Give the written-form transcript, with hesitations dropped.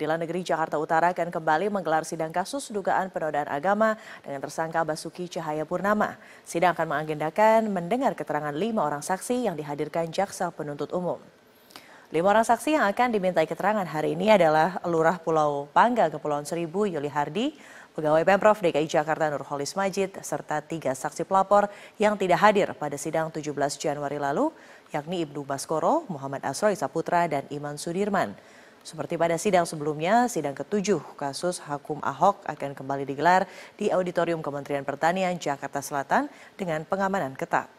Pengadilan Negeri Jakarta Utara akan kembali menggelar sidang kasus dugaan penodaan agama dengan tersangka Basuki Cahayapurnama. Sidang akan mengagendakan mendengar keterangan 5 orang saksi yang dihadirkan jaksa penuntut umum. 5 orang saksi yang akan dimintai keterangan hari ini adalah Lurah Pulau Pangga, Kepulauan Seribu, Yuli Hardi, Pegawai Pemprov DKI Jakarta Nurholis Majid, serta 3 saksi pelapor yang tidak hadir pada sidang 17 Januari lalu, yakni Ibnu Baskoro, Muhammad Asroi Saputra, dan Iman Sudirman. Seperti pada sidang sebelumnya, sidang ke-7 kasus Hakum Ahok akan kembali digelar di Auditorium Kementerian Pertanian Jakarta Selatan dengan pengamanan ketat.